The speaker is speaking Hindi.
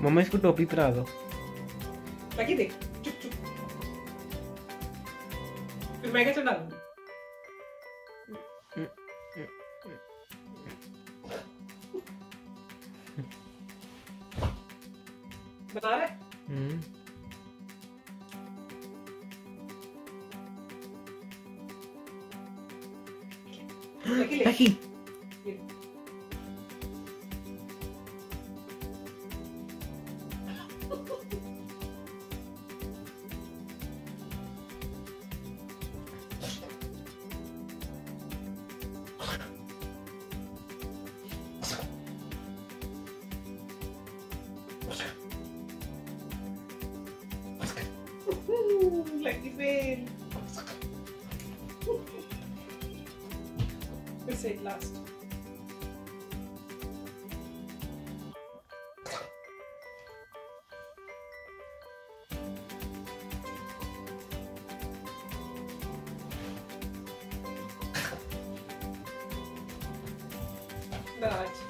मम्मा इसको टोपी पहना दो। लकी देख, चुप चुप। फिर मैं क्या चढ़ा दूँ? बता रहे? लकी ले। Lucky lucky fail. फिर से लास्ट। Dodge.